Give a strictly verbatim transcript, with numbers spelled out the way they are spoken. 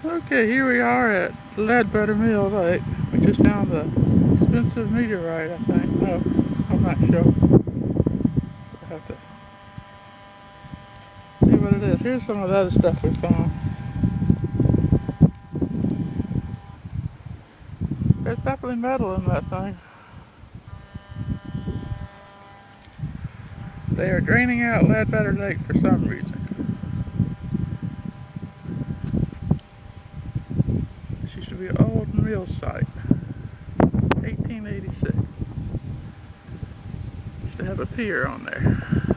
Okay, here we are at Ledbetter Mill Lake. We just found the expensive meteorite, I think. No, I'm not sure. I have to see what it is. Here's some of the other stuff we found. There's definitely metal in that thing. They are draining out Ledbetter Lake for some reason. This used to be an old mill site. eighteen eighty-six. Used to have a pier on there.